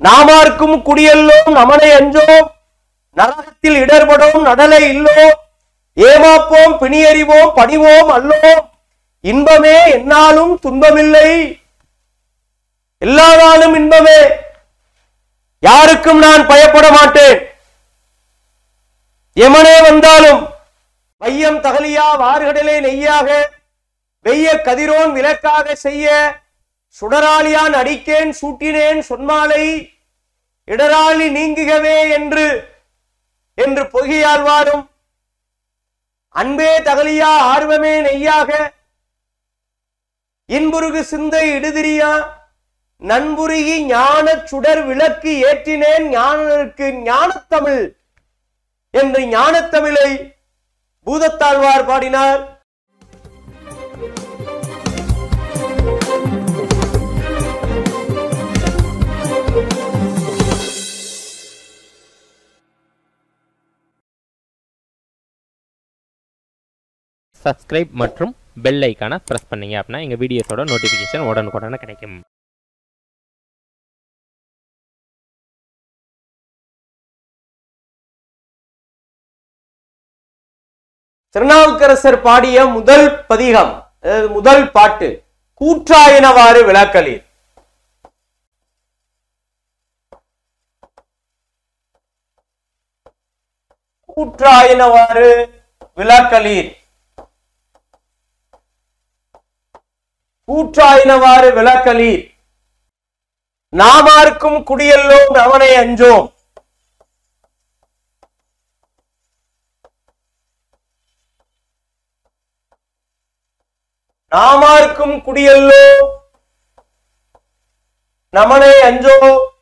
நாமார்க்கும் குடியல்லோம் நமனை அஞ்சோம் நரகத்தில் இடர்படும் நடலை இல்லோம் ஏமாப்போம் பிணியறிவோம் பணிவோம் அல்லோம் இன்பமே என்னாலும் துன்பமில்லை எல்லா நாளும் இன்பமே யாருக்கும் நான் பயப்பட மாட்டேன் எமனே வந்தாலும் வையம் தகலியா வார்கடலே நெய்யாக வெய்ய கதிரோன் விளக்காக செய்ய சுடராளியான் அடிக்கேன் சூட்டினேன் சொன்மாலை இடராளி நீங்குகவே என்று பொய்யாழ்வாரும் அன்பே தகலியா ஆர்வமே நெய்யாக இன்புருகு சிந்தை இடுதிரியா நண்புருகி ஞான சுடர் விளக்கு ஏற்றினேன் ஞானருக்கு ஞானத்தமிழ் என்று ஞானத்தமிழை பூதத்தாழ்வார் பாடினார். சப்ஸ்கிரைப் மற்றும் பெல் ஐக்கானை பிரஸ் பண்ணீங்க அப்படின்னா எங்கள் வீடியோஸோட நோட்டிஃபிகேஷன் உடனுக்குடனே கிடைக்கும். திருநாவுக்கரசர் பாடிய முதல் பதிகம், முதல் பாட்டு கூற்றாயினவாறு விளக்கலீர். கூற்றாயினவாறு விளக்கலீர். கூற்றாயினவாறு விளக்கலீர். நாமார்க்கும் குடியல்லோம் அவனை அஞ்சோம். நாமார்க்கும் குடியல்லோ நமனை அஞ்சோ.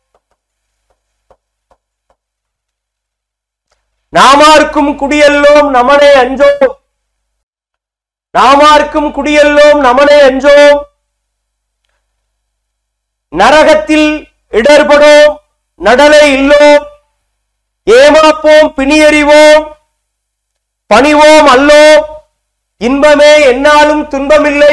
நாமார்க்கும் குடியல்லோம் நமனை அஞ்சோ. நாமார்க்கும் குடியல்லோம் நமனை அஞ்சோ. நரகத்தில் இடர்படோம் நடலை இல்லோம் ஏமாப்போம் பிணியறிவோம் பணிவோம் அல்லோம் இன்பமே என்னாலும் துன்பமில்லை.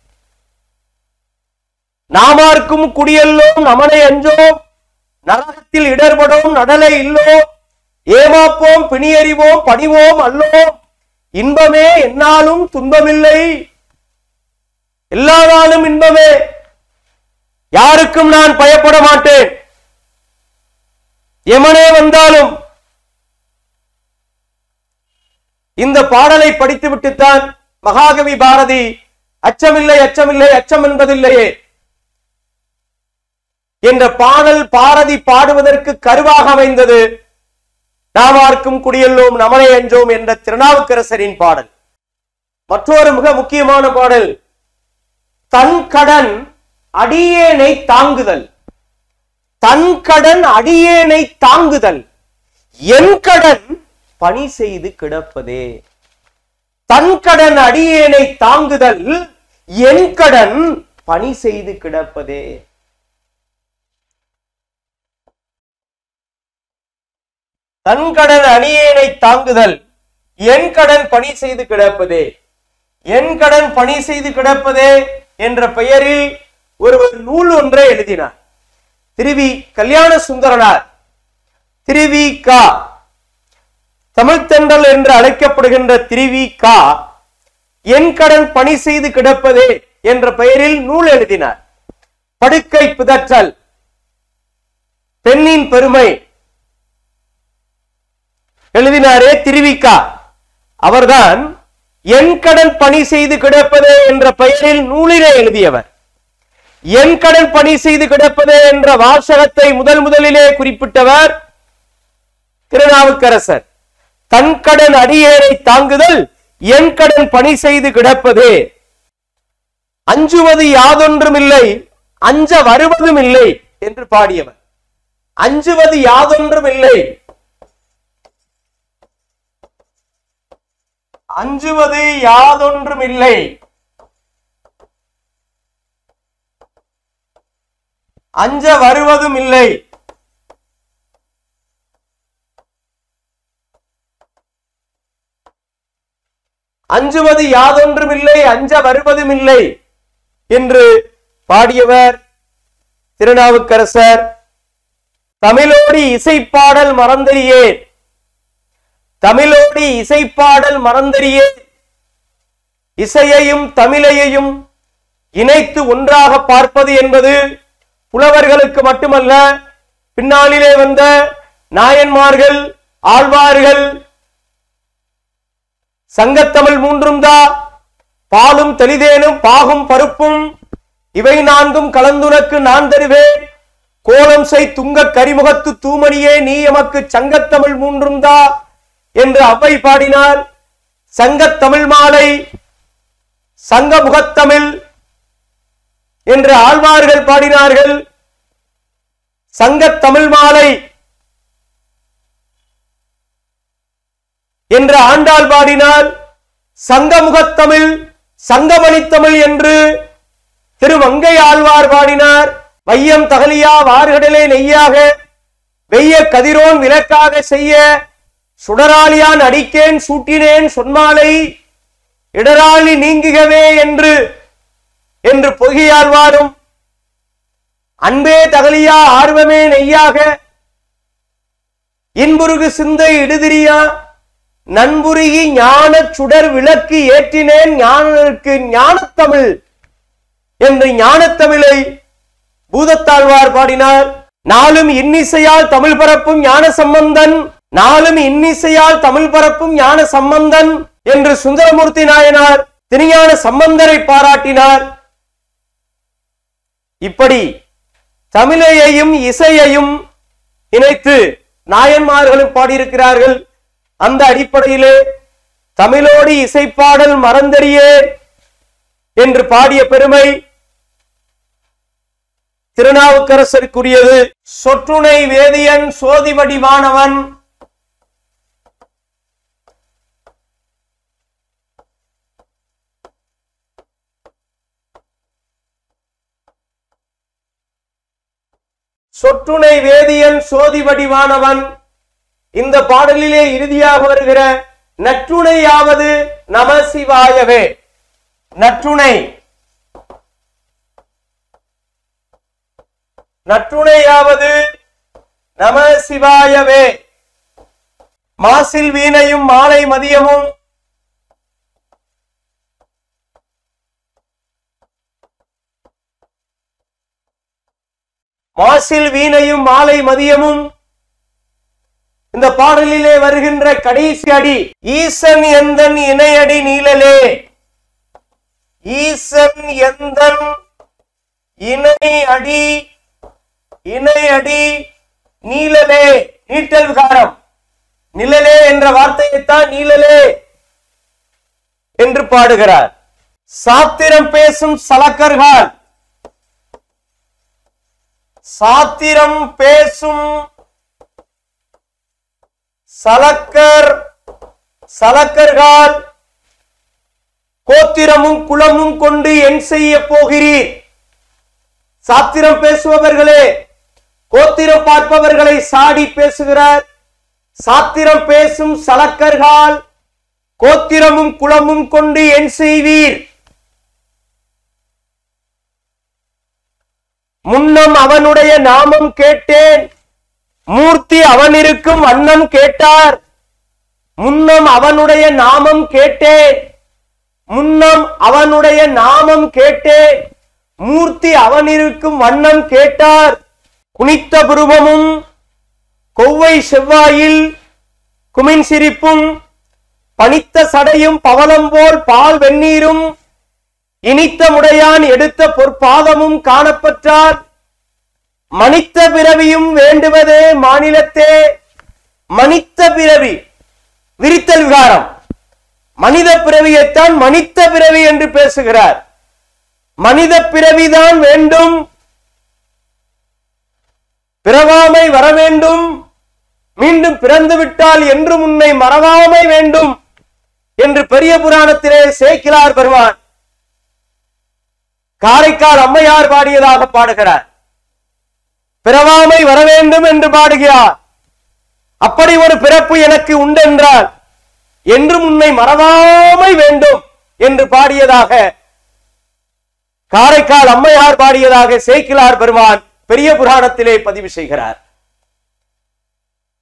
நாமார்க்கும் குடியல்லோம் நமனை அஞ்சோம் நரகத்தில் இடர்படும் நடலை இல்லோம் ஏமாப்போம் பிணியறிவோம் பணிவோம் அல்லோம் இன்பமே என்னாலும் துன்பமில்லை. எல்லா நாளும் இன்பமே யாருக்கும் நான் பயப்பட மாட்டேன் எமனே வந்தாலும். இந்த பாடலை படித்துவிட்டுத்தான் மகாகவி பாரதி அச்சமில்லை அச்சமில்லை அச்சம் என்பதில்லையே என்ற பாடல் பாரதி பாடுவதற்கு கருவாக அமைந்தது நாமார்க்கும் குடியல்லோம் நமனை அஞ்சோம் என்ற திருநாவுக்கரசரின் பாடல். மற்றொரு மிக முக்கியமான பாடல் தன் கடன் அடியேனை தாங்குதல். தன் கடன் அடியேனை தாங்குதல் என் கடன் பணி செய்து கிடப்பதே. தன் கடன் அடியேனை தாங்குதல் என் கடன் பணி செய்து கிடப்பதே. தன் கடன் அடியேனை தாங்குதல் என் கடன் பணி செய்து கிடப்பதே. என் கடன் பணி செய்து கிடப்பதே என்ற பெயரில் ஒருவர் நூல் ஒன்றை எழுதினார். திருவி கல்யாண சுந்தரனார். திருவி கா தமிழ்த்தென்றல் என்று அழைக்கப்படுகின்ற திருவி கா என் கடன் பணி செய்து கிடப்பதே என்ற பெயரில் நூல் எழுதினார். படுக்கை பிதற்றல், பெண்ணின் பெருமை எழுதினாரே திருவிக்கா, அவர்தான் என் கடன் பணி செய்து கிடப்பதே என்ற பெயரில் நூலினை எழுதியவர். என் கடன் பணி செய்து கிடப்பதே என்ற வாசகத்தை முதலிலே குறிப்பிட்டவர் திருநாவுக்கரசர். தன் கடன் அடியேனை தாங்குதல் என் கடன் பணி செய்து கிடப்பதே. அஞ்சுவது யாதொன்றும் இல்லை அஞ்ச வருவதும் இல்லை என்று பாடியவர். அஞ்சுவது யாதொன்றும் இல்லை, அஞ்சுவது யாதொன்றும் இல்லை, அஞ்ச வருவதும் இல்லை. அஞ்சுவது யாதொன்றும் இல்லை அஞ்ச வருவதும் இல்லை என்று பாடியவர் திருநாவுக்கரசர். தமிழோடி இசைப்பாடல் மறந்தறியே, தமிழோடி இசைப்பாடல் மறந்தறியே, இசையையும் தமிழையையும் இணைத்து ஒன்றாக பார்ப்பது என்பது புலவர்களுக்கு மட்டுமல்ல, பின்னாளிலே வந்த நாயன்மார்கள், ஆழ்வார்கள், சங்கத்தமிழ் மூன்றும் தா, பாலும் தெளிதேனும் பாகும் பருப்பும் இவை நான்கும் கலந்துனக்கு நான் தருவேன், கோலம் செய் துங்க கரிமுகத்து தூமணியே நீ எமக்கு சங்கத்தமிழ் மூன்றும் தா என்று அவ்வை பாடினார். சங்கத்தமிழ் மாலை, சங்க முகத்தமிழ் என்று ஆழ்வார்கள் பாடினார்கள். சங்கத்தமிழ் மாலை என்று ஆண்டாள் பாடினார். சங்கமுகத்தமிழ், சங்கமணித்தமிழ் என்று திருமங்கை ஆழ்வார் பாடினார். வையம் தகலியா வார்கடலே நெய்யாக வெய்ய கதிரோன் விளக்காக செய்ய சுடராளியான் அடிக்கேன் சூட்டினேன் சொன்மாலை இடராளி நீங்குகவே என்று பொய்கையாழ்வாரும், அன்பே தகலியா ஆர்வமே நெய்யாக இன்புருகு சிந்தை இடுதிரியா நண்புருகி ஞான சுடர் விளக்கு ஏற்றினேன் ஞானருக்கு ஞானத்தமிழ் என்று ஞானத்தமிழை பூதத்தாழ்வார் பாடினார். நாளும் இன்னிசையால் தமிழ் பரப்பும் ஞான சம்பந்தன், நாளும் இன்னிசையால் தமிழ் பரப்பும் ஞான சம்பந்தன் என்று சுந்தரமூர்த்தி நாயனார் திருஞான சம்பந்தரை பாராட்டினார். இப்படி தமிழையையும் இசையையும் இணைத்து நாயன்மார்களும் பாடியிருக்கிறார்கள். அந்த அடிப்படையிலே தமிழோடு இசைப்பாடல் மறந்தறியே என்று பாடிய பெருமை திருநாவுக்கரசருக்குரியது. சொற்றுணை வேதியன் சோதி வடிவானவன், சொற்றுணை வேதியன் சோதி வடிவானவன். இந்த பாடலிலே இறுதியாக வருகிற நற்றுணையாவது நம சிவாயவே. நற்றுணை, நற்றுணையாவது நம சிவாயவே. மாசில் வீணையும் மாலை மதியமும் மாசில் வீணையும் மாலை மதியமும் இந்த பாடலிலே வருகின்ற கடைசி அடி ஈசன் எந்தன் இணையடி நீலலே. ஈசன் எந்தன் இணையடி, இணையடி நீலலே, நீட்டல் விகாரம். நிழலே என்ற வார்த்தையைத்தான் நீலலே என்று பாடுகிறார். சாத்திரம் பேசும் சலக்கர்கள், சாத்திரம் பேசும் சலக்கர்கள் கோத்திரமும் குலமும் கொண்டு என் செய்ய போகிறீர். சாத்திரம் பேசுபவர்களே, கோத்திரம் பார்ப்பவர்களை சாடி பேசுகிறார். சாத்திரம் பேசும் சலக்கர்கள் கோத்திரமும் குலமும் கொண்டு என் செய்வீர். முன்னம் அவனுடைய நாமம் கேட்டேன், மூர்த்தி அவன் இருக்கும் வண்ணம் கேட்டார். முன்னம் அவனுடைய நாமம் கேட்டேன், முன்னம் அவனுடைய நாமம் கேட்டேன், மூர்த்தி அவன் இருக்கும் வண்ணம் கேட்டார். குனித்த புருவமும் கொவ்வை செவ்வாயில் குமின் சிரிப்பும் பனித்த சடையும் பவளம் போல் பால் வெந்நீரும் இனித்த முடையான் எடுத்த பொற்பாதமும் காணப்பட்டார். மனித்த பிறவியும் வேண்டுவதே மாநிலத்தே. மனித்த பிறவி, விரித்தல் விகாரம். மனித பிறவியைத்தான் மனித பிறவி என்று பேசுகிறார். மனித பிறவிதான் வேண்டும், பிறவாமை வர வேண்டும், மீண்டும் பிறந்து விட்டால் என்று முன்னை மறவாமை வேண்டும் என்று பெரிய புராணத்திலே சேக்கிழார் பெறுவார். காரைக்கால் அம்மையார் பாடியதாக பாடுகிறார். பிறவாமை வர வேண்டும் என்று பாடுகிறார். அப்படி ஒரு பிறப்பு எனக்கு உண்டென்றால் என்றும் உன்னை மறவாமை வேண்டும் என்று பாடியதாக காரைக்கால் அம்மையார் பாடியதாக சேக்கிழார் பெருமான் பெரிய புராணத்திலே பதிவு செய்கிறார்.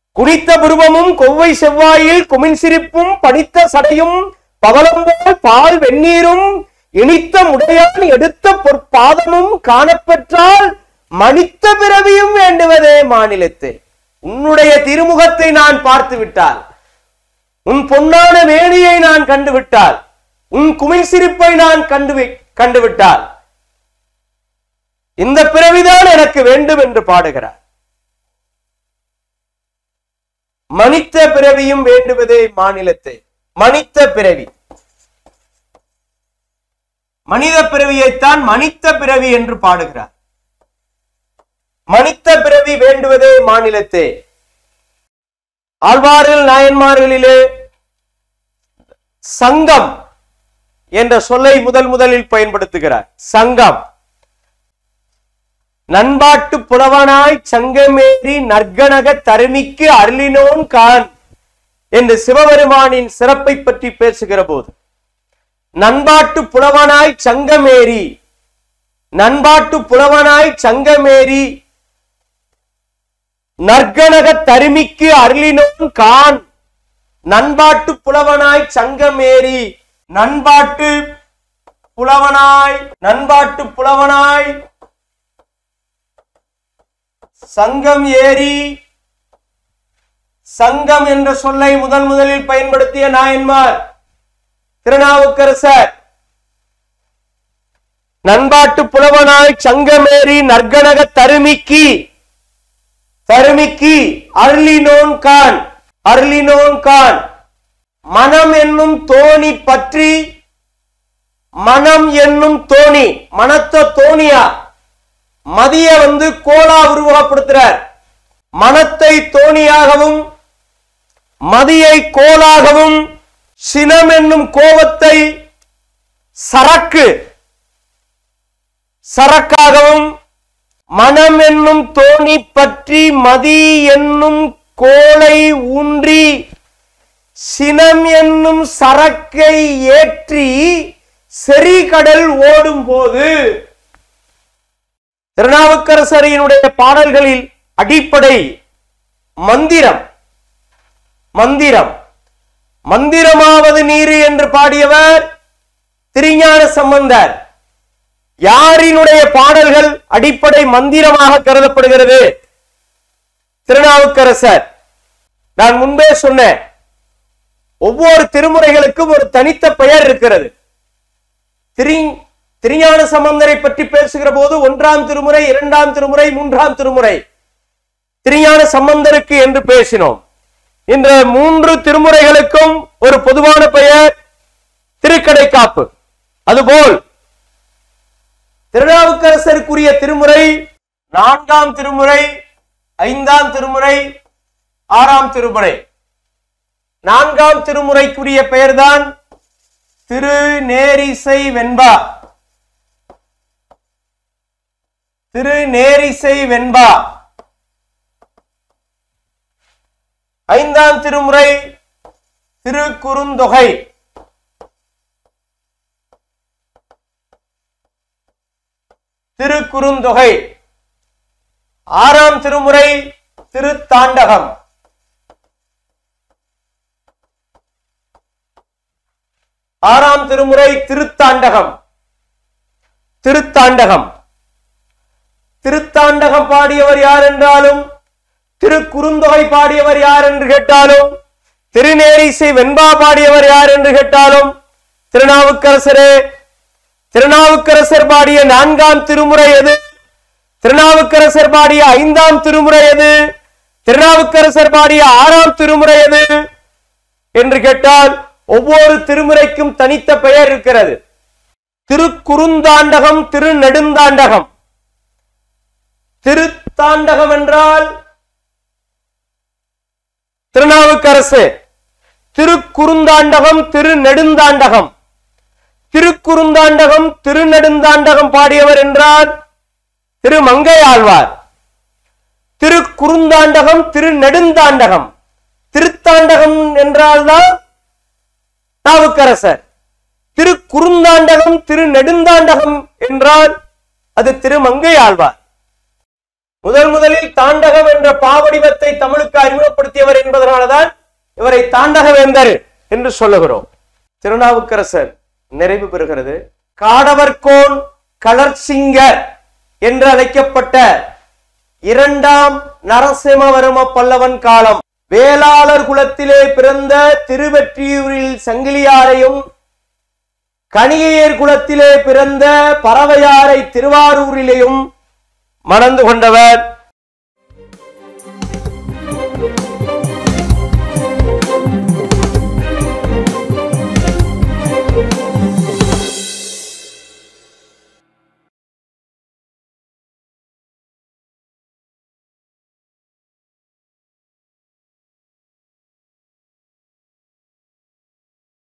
குனித்த புருவமும் கொவ்வை செவ்வாயில் குமின் சிரிப்பும் பனித்த சடையும் பவளம்போல் பால் வெந்நீரும் இனித்த முடையான் எடுத்த பொற்பாதமும் காணப்பெற்றால் மனித்த பிறவியும் வேண்டுவதே மாநிலத்தை. உன்னுடைய திருமுகத்தை நான் பார்த்து விட்டால், உன் பொன்னான வேணியை நான் கண்டுவிட்டால், உன் குமிழ் சிரிப்பை நான் கண்டுவிட்டால் இந்த பிறவிதான் எனக்கு வேண்டும் என்று பாடுகிறார். மனித பிறவியும் வேண்டுவதே மாநிலத்தை. மனித பிறவி, மனித பிறவியைத்தான் மனித பிறவி என்று பாடுகிறார். மனித பிறவி வேண்டுவதே மாநிலத்தை. ஆழ்வார்கள் நாயன்மார்களிலே சங்கம் என்ற சொல்லை முதலில் பயன்படுத்துகிறார். சங்கம், நண்பாட்டு புலவனாய் சங்கமேறி நற்கனக தருமிக்கு அருளினோன் கான் என்று சிவபெருமானின் சிறப்பை பற்றி பேசுகிற போது, நண்பாட்டு புலவனாய் சங்கமேறி, நண்பாட்டு புலவனாய் சங்கமேறி நற்கனக தருமிக்கு அருளினோன் கான். நண்பாட்டு புலவனாய் சங்கமேறி, நண்பாட்டு புலவனாய், நண்பாட்டு புலவனாய் சங்கம் ஏறி. சங்கம் என்ற சொல்லை முதலில் பயன்படுத்திய நாயன்மார் திருநாவுக்கரசர். நண்பாட்டு புலவனாய் சங்கமேறி நற்கனக தருமிக்கு, தருமிக்கு அருளினோன் கான், அருளினோன் கான். மனம் என்னும் தோணி பற்றி, மனம் என்னும் தோணி, மனத்த தோணியா, மதிய கோலா உருவகப்படுத்துறார். மனத்தை தோணியாகவும் மதியை கோலாகவும், சினம் என்னும் கோபத்தை சரக்கு சரக்காகவும், மனம் என்னும் தோணி பற்றி மதி என்னும் கோலை ஊன்றி சினம் என்னும் சரக்கை ஏற்றி செறிகடல் ஓடும் போது. திருநாவுக்கரசரினுடைய பாடல்களில் அடிப்படை மந்திரம். மந்திரம், மந்திரமாவது நீரு என்று பாடியவர் திருஞான சம்பந்தர். யாரினுடைய பாடல்கள் அடிப்படை மந்திரமாக கருதப்படுகிறது? திருநாவுக்கரசர். நான் முன்பே சொன்னேன், ஒவ்வொரு திருமுறைகளுக்கும் ஒரு தனித்த பெயர் இருக்கிறது. திருஞான சம்பந்தரை பற்றி பேசுகிற போது 1ஆம் திருமுறை, 2ஆம் திருமுறை, 3ஆம் திருமுறை திருஞான சம்பந்தருக்கு என்று பேசினோம். இந்த 3 திருமுறைகளுக்கும் ஒரு பொதுவான பெயர் திருக்கடைக்காப்பு. அதுபோல் திருநாவுக்கரசருக்குரிய திருமுறை 4ஆம் திருமுறை, 5ஆம் திருமுறை, 6ஆம் திருமுறை. 4ஆம் திருமுறைக்குரிய பெயர்தான் திருநேரிசை வெண்பா. திருநேரிசை வெண்பா. 5ஆம் திருமுறை திருக்குறுந்தொகை. திருக்குறுந்தொகை. 6ஆம் திருமுறை திருத்தாண்டகம். 6ஆம் திருமுறை திருத்தாண்டகம். திருத்தாண்டகம். திருத்தாண்டகம் பாடியவர் யார் என்றாலும், திருக்குறுந்தொகை பாடியவர் யார் என்று கேட்டாலும், திருநேரிசை வெண்பா பாடியவர் யார் என்று கேட்டாலும் திருநாவுக்கரசரே. திருநாவுக்கரசர் பாடிய 4ஆம் திருமுறை எது? திருநாவுக்கரசர் பாடிய 5ஆம் திருமுறை எது? திருநாவுக்கரசர் பாடிய 6ஆம் திருமுறை எது என்று கேட்டால் ஒவ்வொரு திருமுறைக்கும் தனித்த பெயர் இருக்கிறது. திருக்குறுந்தாண்டகம், திருநெடுந்தாண்டகம். திருத்தாண்டகம் என்றால் திருநாவுக்கரசு. திருக்குறுந்தாண்டகம், திருநெடுந்தாண்டகம். திருக்குறுந்தாண்டகம், திருநெடுந்தாண்டகம் பாடியவர் என்றால் திருமங்கையாழ்வார். திருக்குறுந்தாண்டகம், திருநெடுந்தாண்டகம். திருத்தாண்டகம் என்றால்தான் நாவுக்கரசர். திருக்குறுந்தாண்டகம், திருநெடுந்தாண்டகம் என்றால் அது திருமங்கையாழ்வார். முதலில் தாண்டகம் என்ற பாவடிவத்தை தமிழுக்கு அறிமுகப்படுத்தியவர் என்பதனால்தான் இவரை தாண்டகவேந்தர் என்று சொல்லுகிறோம். திருநாவுக்கரசர் நிறைவு பெறுகிறது. காடவர்கோன் கலர்சிங்கர் என்று அழைக்கப்பட்ட 2ஆம் நரசிம்மவர்ம பல்லவன் காலம். வேளாளர் குலத்திலே பிறந்த திருவெற்றியூரில் சங்கிலியாரையும், கணிகையர் குலத்திலே பிறந்த பறவையாரை திருவாரூரிலேயும் மணந்து கொண்டவர்